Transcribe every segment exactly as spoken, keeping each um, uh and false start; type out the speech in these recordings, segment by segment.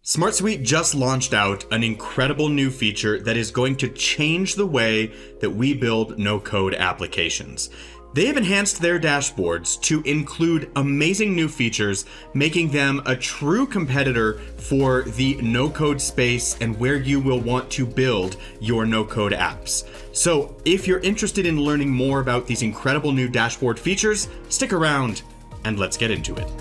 SmartSuite just launched out an incredible new feature that is going to change the way that we build no-code applications. They have enhanced their dashboards to include amazing new features, making them a true competitor for the no-code space and where you will want to build your no-code apps. So if you're interested in learning more about these incredible new dashboard features, stick around and let's get into it.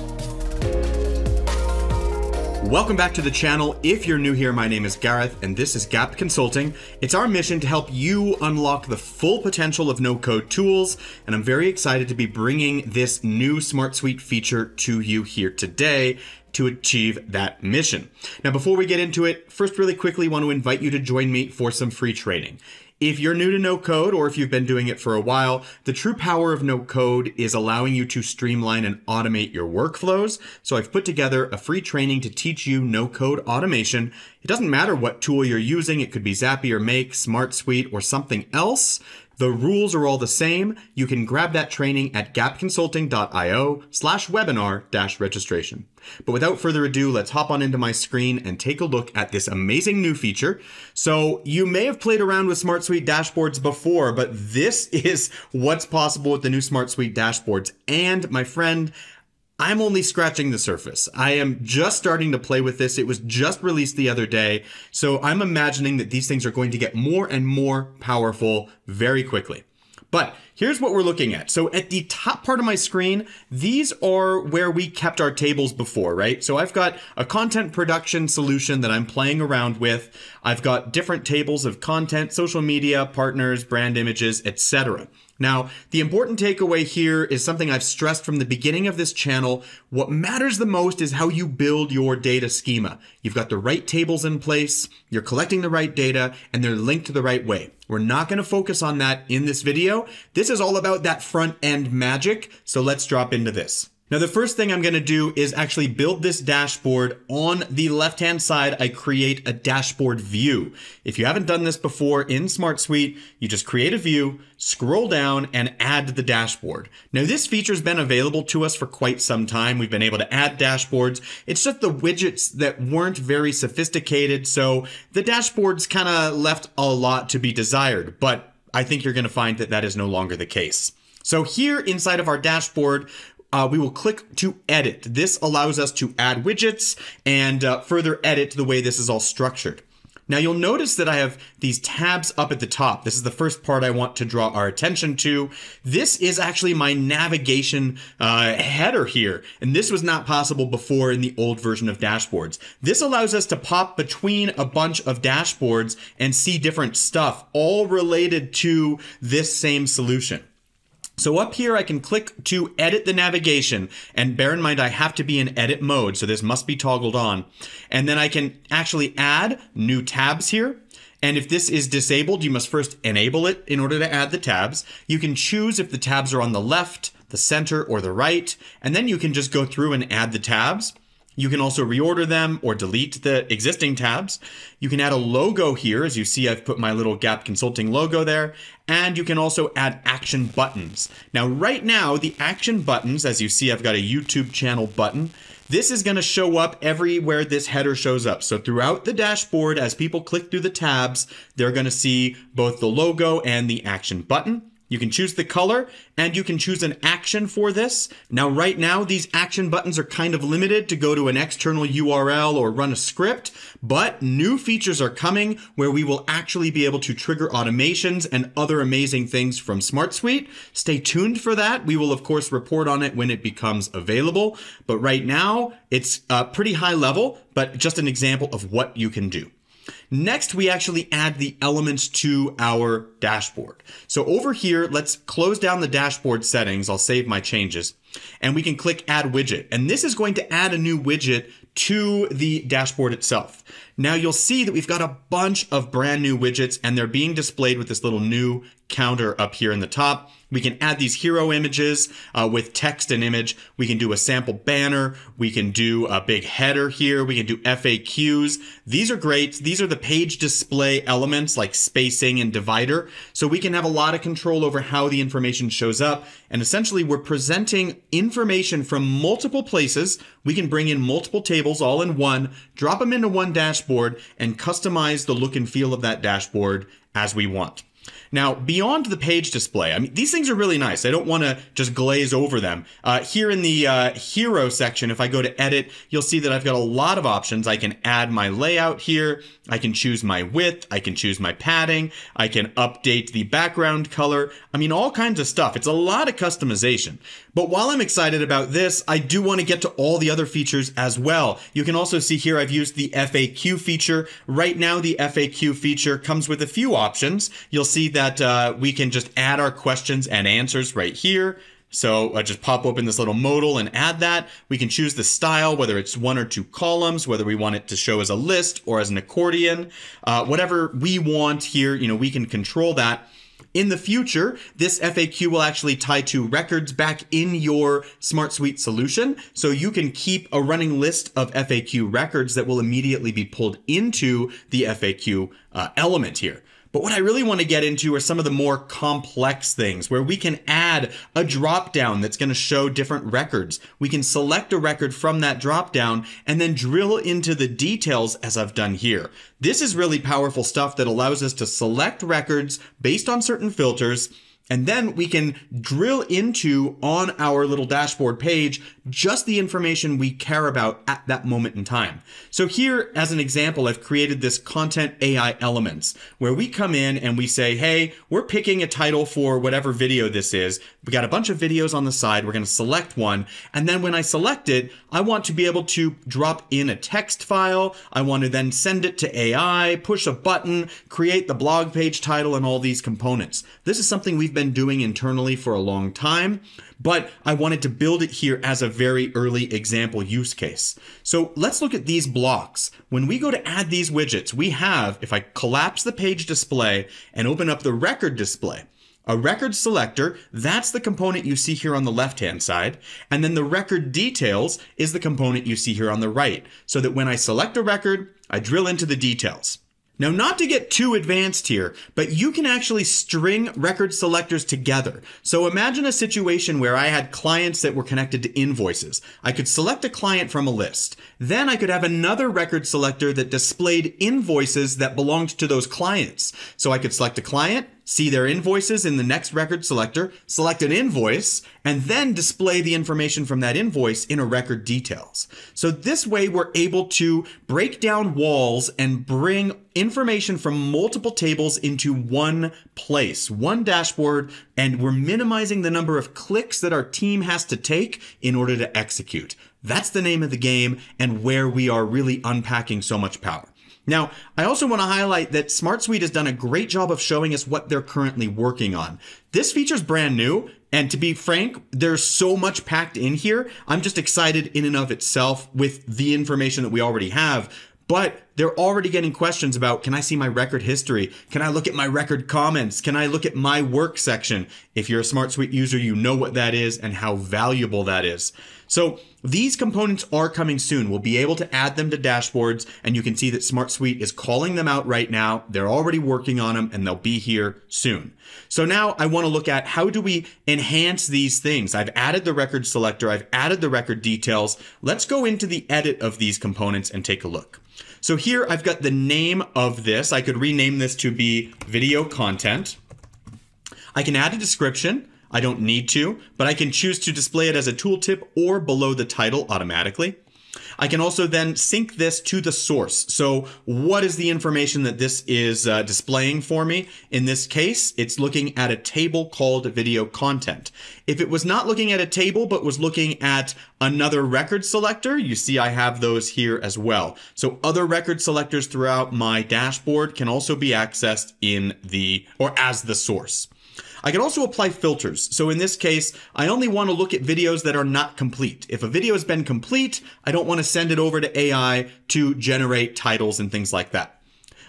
Welcome back to the channel. If you're new here, my name is Gareth and this is Gap Consulting. It's our mission to help you unlock the full potential of no-code tools, and I'm very excited to be bringing this new SmartSuite feature to you here today to achieve that mission. Now, before we get into it, first really quickly want to invite you to join me for some free training. If you're new to no-code, or if you've been doing it for a while, the true power of no-code is allowing you to streamline and automate your workflows. So I've put together a free training to teach you no-code automation. It doesn't matter what tool you're using. It could be Zapier, Make, SmartSuite, or something else. The rules are all the same. You can grab that training at gapconsulting.io slash webinar dash registration. But without further ado, let's hop on into my screen and take a look at this amazing new feature. So you may have played around with SmartSuite dashboards before, but this is what's possible with the new SmartSuite dashboards. And my friend, I'm only scratching the surface. I am just starting to play with this. It was just released the other day. So I'm imagining that these things are going to get more and more powerful very quickly. But here's what we're looking at. So at the top part of my screen, these are where we kept our tables before, right? So I've got a content production solution that I'm playing around with. I've got different tables of content, social media, partners, brand images, et cetera. Now, the important takeaway here is something I've stressed from the beginning of this channel. What matters the most is how you build your data schema. You've got the right tables in place, you're collecting the right data, and they're linked the right way. We're not going to focus on that in this video. This is all about that front end magic. So let's drop into this. Now, the first thing I'm going to do is actually build this dashboard. On the left-hand side, I create a dashboard view. If you haven't done this before in SmartSuite, you just create a view, scroll down, and add the dashboard. Now, this feature has been available to us for quite some time. We've been able to add dashboards. It's just the widgets that weren't very sophisticated, so the dashboards kind of left a lot to be desired, but I think you're going to find that that is no longer the case. So here inside of our dashboard, Uh, we will click to edit. This allows us to add widgets and uh, further edit the way this is all structured. Now you'll notice that I have these tabs up at the top. This is the first part I want to draw our attention to. This is actually my navigation uh, header here, and this was not possible before in the old version of dashboards. This allows us to pop between a bunch of dashboards and see different stuff, all related to this same solution. So up here, I can click to edit the navigation, and bear in mind, I have to be in edit mode, so this must be toggled on. And then I can actually add new tabs here. And if this is disabled, you must first enable it in order to add the tabs. You can choose if the tabs are on the left, the center, or the right, and then you can just go through and add the tabs. You can also reorder them or delete the existing tabs. You can add a logo here. As you see, I've put my little Gap Consulting logo there. And you can also add action buttons. Now, right now, the action buttons, as you see, I've got a YouTube channel button. This is going to show up everywhere this header shows up. So throughout the dashboard, as people click through the tabs, they're going to see both the logo and the action button. You can choose the color and you can choose an action for this. Now, right now, these action buttons are kind of limited to go to an external U R L or run a script, but new features are coming where we will actually be able to trigger automations and other amazing things from SmartSuite. Stay tuned for that. We will, of course, report on it when it becomes available. But right now, it's uh, pretty high level, but just an example of what you can do. Next, we actually add the elements to our dashboard. So over here, let's close down the dashboard settings. I'll save my changes. And we can click Add Widget. And this is going to add a new widget to the dashboard itself. Now you'll see that we've got a bunch of brand new widgets and they're being displayed with this little new counter up here in the top. We can add these hero images uh, with text and image. We can do a sample banner. We can do a big header here. We can do F A Qs. These are great. These are the page display elements like spacing and divider. So we can have a lot of control over how the information shows up. And essentially, we're presenting information from multiple places. We can bring in multiple tables all in one, drop them into one dashboard, and customize the look and feel of that dashboard as we want. Now, beyond the page display, I mean, these things are really nice. I don't want to just glaze over them. Uh, here in the uh, hero section, if I go to edit, you'll see that I've got a lot of options. I can add my layout here. I can choose my width. I can choose my padding. I can update the background color. I mean, all kinds of stuff. It's a lot of customization. But while I'm excited about this, I do want to get to all the other features as well. You can also see here I've used the F A Q feature. Right now, the F A Q feature comes with a few options. You'll see that uh, we can just add our questions and answers right here. So uh, just pop open this little modal and add that. We can choose the style, whether it's one or two columns, whether we want it to show as a list or as an accordion. Uh, whatever we want here, you know, we can control that. In the future, this F A Q will actually tie to records back in your SmartSuite solution. So you can keep a running list of F A Q records that will immediately be pulled into the F A Q uh, element here. But what I really want to get into are some of the more complex things where we can add a drop down that's going to show different records. We can select a record from that drop down and then drill into the details as I've done here. This is really powerful stuff that allows us to select records based on certain filters. And then we can drill into, on our little dashboard page, just the information we care about at that moment in time. So here, as an example, I've created this content A I elements where we come in and we say, hey, we're picking a title for whatever video this is. We got a bunch of videos on the side. We're going to select one. And then when I select it, I want to be able to drop in a text file. I want to then send it to A I, push a button, create the blog page title, and all these components. This is something we've been doing internally for a long time, but I wanted to build it here as a very early example use case. So let's look at these blocks. When we go to add these widgets, we have, if I collapse the page display and open up the record display, a record selector, that's the component you see here on the left-hand side. And then the record details is the component you see here on the right. So that when I select a record, I drill into the details. Now, not to get too advanced here, but you can actually string record selectors together. So imagine a situation where I had clients that were connected to invoices. I could select a client from a list. Then I could have another record selector that displayed invoices that belonged to those clients. So I could select a client, see their invoices in the next record selector, select an invoice, and then display the information from that invoice in a record details. So this way we're able to break down walls and bring information from multiple tables into one place, one dashboard, and we're minimizing the number of clicks that our team has to take in order to execute. That's the name of the game and where we are really unpacking so much power. Now, I also want to highlight that SmartSuite has done a great job of showing us what they're currently working on. This feature's brand new, and to be frank, there's so much packed in here. I'm just excited in and of itself with the information that we already have. But they're already getting questions about, can I see my record history? Can I look at my record comments? Can I look at my work section? If you're a SmartSuite user, you know what that is and how valuable that is. So these components are coming soon. We'll be able to add them to dashboards, and you can see that SmartSuite is calling them out right now. They're already working on them, and they'll be here soon. So now I want to look at how do we enhance these things. I've added the record selector. I've added the record details. Let's go into the edit of these components and take a look. So here I've got the name of this. I could rename this to be video content. I can add a description. I don't need to, but I can choose to display it as a tooltip or below the title automatically. I can also then sync this to the source. So what is the information that this is uh, displaying for me? In this case, it's looking at a table called video content. If it was not looking at a table, but was looking at another record selector, you see I have those here as well. So other record selectors throughout my dashboard can also be accessed in the, or as the source. I can also apply filters. So in this case, I only want to look at videos that are not complete. If a video has been complete, I don't want to send it over to A I to generate titles and things like that.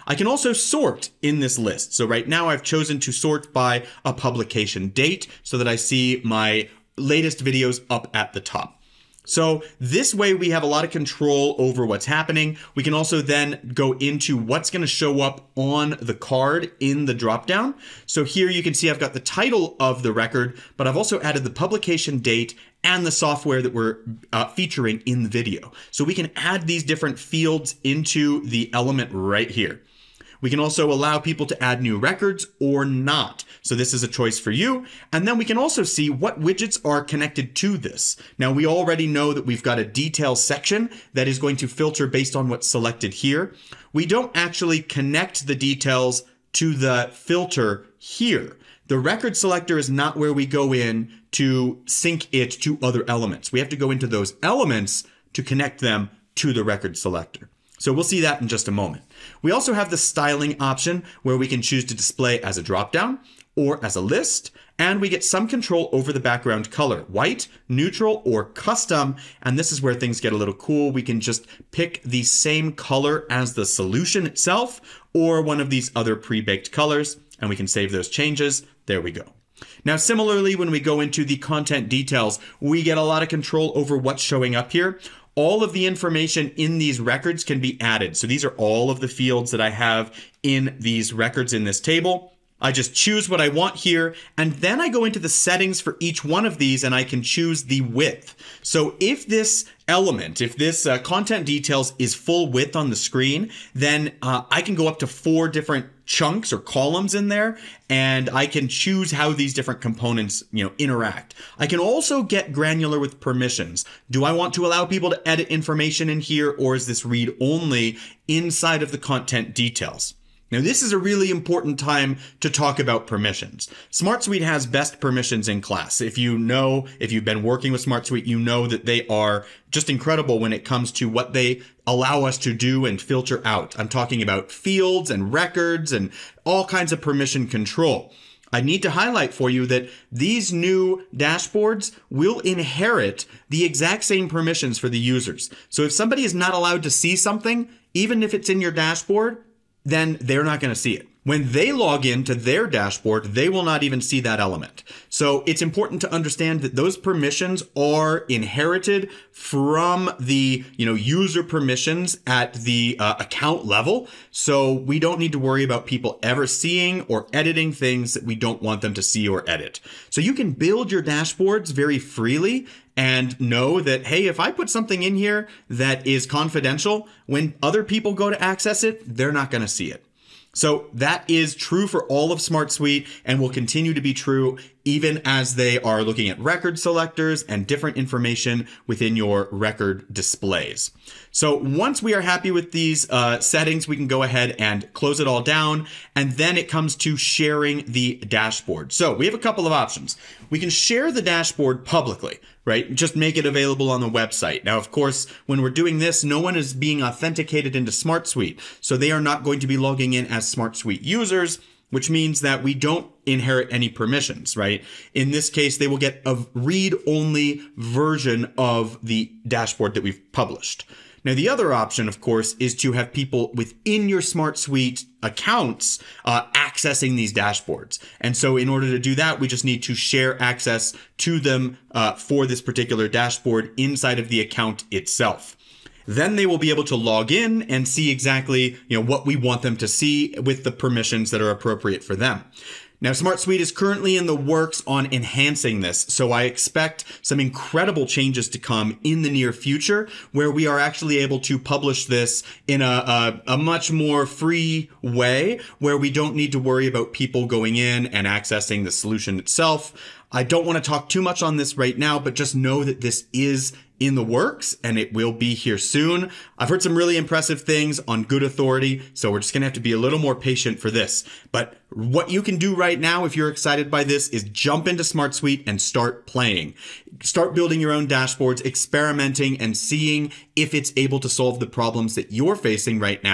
I can also sort in this list. So right now I've chosen to sort by a publication date so that I see my latest videos up at the top. So this way we have a lot of control over what's happening. We can also then go into what's going to show up on the card in the dropdown. So here you can see I've got the title of the record, but I've also added the publication date and the software that we're uh, featuring in the video. So we can add these different fields into the element right here. We can also allow people to add new records or not. So this is a choice for you. And then we can also see what widgets are connected to this. Now we already know that we've got a details section that is going to filter based on what's selected here. We don't actually connect the details to the filter here. The record selector is not where we go in to sync it to other elements. We have to go into those elements to connect them to the record selector. So we'll see that in just a moment. We also have the styling option where we can choose to display as a dropdown or as a list, and we get some control over the background color, white, neutral, or custom. And this is where things get a little cool. We can just pick the same color as the solution itself or one of these other pre-baked colors, and we can save those changes. There we go. Now, similarly, when we go into the content details, we get a lot of control over what's showing up here. All of the information in these records can be added. So these are all of the fields that I have in these records in this table. I just choose what I want here, and then I go into the settings for each one of these and I can choose the width. So if this element, if this uh, content details is full width on the screen, then uh, I can go up to four different chunks or columns in there, and I can choose how these different components, you know, interact. I can also get granular with permissions. Do I want to allow people to edit information in here, or is this read only inside of the content details? Now, this is a really important time to talk about permissions. SmartSuite has best permissions in class. If you know, if you've been working with SmartSuite, you know that they are just incredible when it comes to what they allow us to do and filter out. I'm talking about fields and records and all kinds of permission control. I need to highlight for you that these new dashboards will inherit the exact same permissions for the users. So if somebody is not allowed to see something, even if it's in your dashboard, then they're not going to see it. When they log into their dashboard, they will not even see that element. So it's important to understand that those permissions are inherited from the, you know, user permissions at the uh, account level. So we don't need to worry about people ever seeing or editing things that we don't want them to see or edit. So you can build your dashboards very freely and know that, hey, if I put something in here that is confidential, when other people go to access it, they're not going to see it. So that is true for all of SmartSuite and will continue to be true even as they are looking at record selectors and different information within your record displays. So once we are happy with these uh, settings, we can go ahead and close it all down. And then it comes to sharing the dashboard. So we have a couple of options. We can share the dashboard publicly, right? Just make it available on the website. Now, of course, when we're doing this, no one is being authenticated into SmartSuite. So they are not going to be logging in as SmartSuite users, which means that we don't inherit any permissions, right? In this case, they will get a read-only version of the dashboard that we've published. Now, the other option, of course, is to have people within your SmartSuite accounts uh, accessing these dashboards. And so in order to do that, we just need to share access to them uh, for this particular dashboard inside of the account itself. Then they will be able to log in and see exactly, you know, what we want them to see with the permissions that are appropriate for them. Now, SmartSuite is currently in the works on enhancing this, so I expect some incredible changes to come in the near future where we are actually able to publish this in a, a, a much more free way where we don't need to worry about people going in and accessing the solution itself. I don't want to talk too much on this right now, but just know that this is in the works and it will be here soon. I've heard some really impressive things on good authority, so we're just gonna have to be a little more patient for this. But what you can do right now, if you're excited by this, is jump into SmartSuite and start playing. Start building your own dashboards, experimenting and seeing if it's able to solve the problems that you're facing right now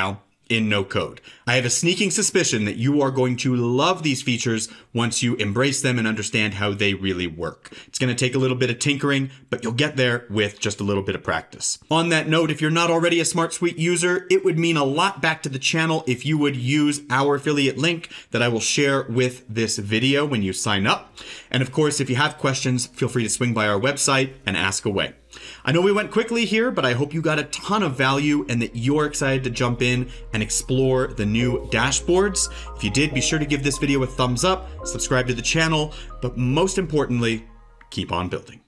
in no code. I have a sneaking suspicion that you are going to love these features once you embrace them and understand how they really work. It's going to take a little bit of tinkering, but you'll get there with just a little bit of practice. On that note, if you're not already a SmartSuite user, it would mean a lot back to the channel if you would use our affiliate link that I will share with this video when you sign up. And of course, if you have questions, feel free to swing by our website and ask away. I know we went quickly here, but I hope you got a ton of value and that you're excited to jump in and explore the new dashboards. If you did, be sure to give this video a thumbs up, subscribe to the channel, but most importantly, keep on building.